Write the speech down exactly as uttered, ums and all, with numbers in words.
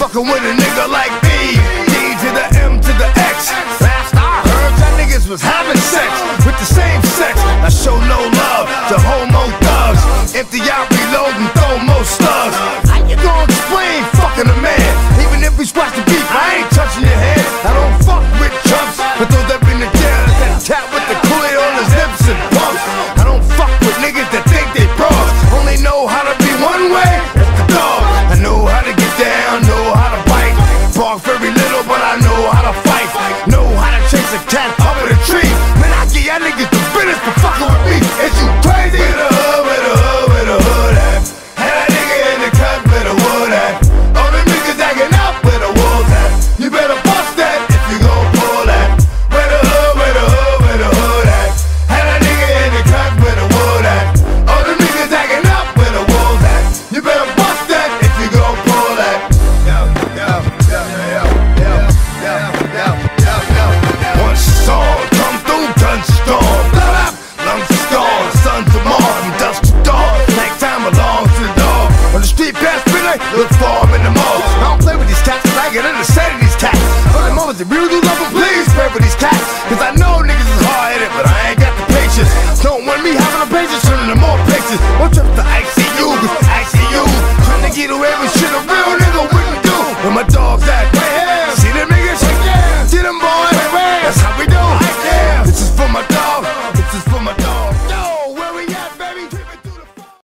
fucking with a nigga like me. D to the M to the X. Last I heard, y'all niggas was having sex with the same sex. I show no love to homo thugs. Empty out, reload, and throw more slugs. How you gonna explain fucking a man? Even if we squash the beef, I ain't touching your head. I don't fuck with chumps, but those that been to jail, that tap with the coolie on his lips and pumps. I don't fuck with niggas that think they bros. Only know how to be one way, it's the dog. I know how to get down, know how to bite. Bark very little, but I know how to fight. Know how to chase a cat up in a tree. Man, I give y'all niggas the business for fucking with me. Is you crazy? Where the hood, where the hood, where the hood at? And that nigga in the cut, where the wood at? All the niggas acting up, where the wolves at? You better bust that if you gon' pull that. Where the hood, where the hood, where the hood at? And that nigga in the cut, where the wood at? All the niggas acting up, where the wolves at? You better bust that if you gon' pull that. Yo, yo, yo, yo, yo, yo, yo, yo, yo. One song, come through, gun storm. Blah, blah, lungs are scorn, sons of Mars, from dusk to dawn. Nighttime belongs to the dog. On the street past midnight, look for him in the mall. I don't play with these cats, cause I get in the set of these cats. But the moments they really do